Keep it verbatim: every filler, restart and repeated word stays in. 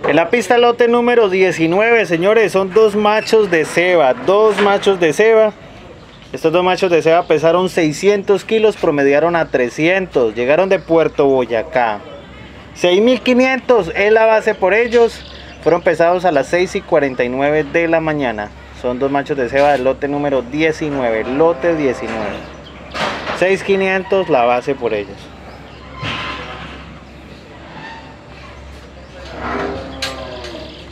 En la pista lote número diecinueve, señores, son dos machos de ceba, dos machos de ceba. Estos dos machos de ceba pesaron seiscientos kilos, promediaron a trescientos, llegaron de Puerto Boyacá. seis mil quinientos es la base por ellos, fueron pesados a las seis y cuarenta y nueve de la mañana. Son dos machos de ceba del lote número diecinueve, lote diecinueve. seis mil quinientos la base por ellos.